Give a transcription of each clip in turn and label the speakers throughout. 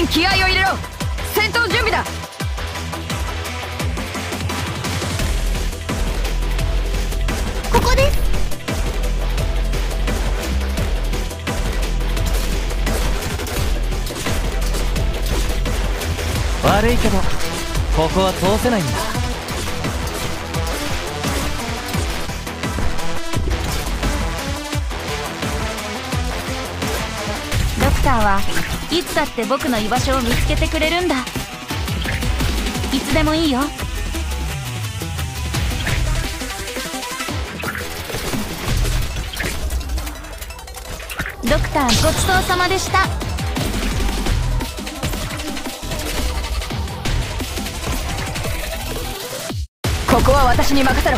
Speaker 1: 気合を入れろ。戦闘準備だ。
Speaker 2: ここです。
Speaker 3: 悪いけどここは通せないんだ。
Speaker 2: ドクターはいつだって僕の居場所を見つけてくれるんだ。いつでもいいよ。ドクターごちそうさまでした。
Speaker 1: ここは私に任せろ。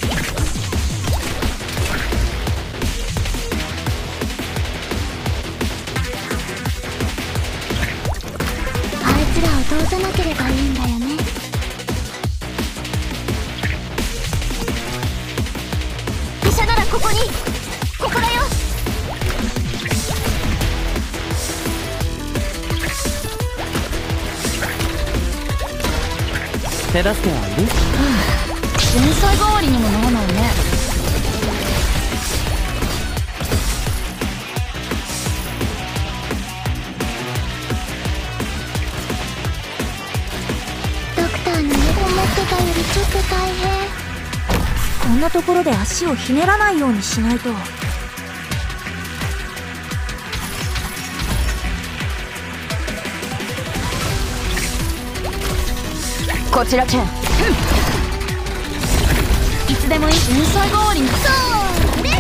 Speaker 2: あいつらを通さなければいいんだよね。医者ならここに。ここだよ。
Speaker 3: 手助けはいる？
Speaker 2: 天才代わりにもならないね。ドクターの思ってたよりちょっと大変。こんなところで足をひねらないようにしないと。
Speaker 1: こちらチェン。
Speaker 2: いつでもいい。天才代わりに。それ。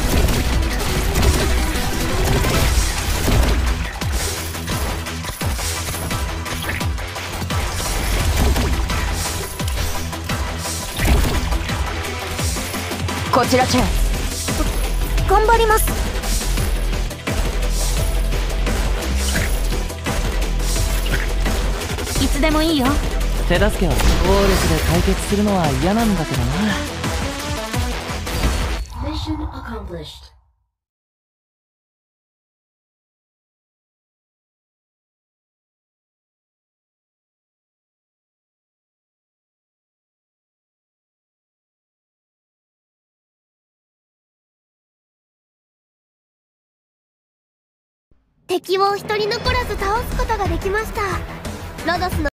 Speaker 1: こちらチェン。
Speaker 2: 頑張ります。いつでもいいよ。
Speaker 3: 手助けは暴力で解決するのは嫌なんだけどな。
Speaker 4: Mission accomplished. 敵を一人残らず倒すことができました。ロドスの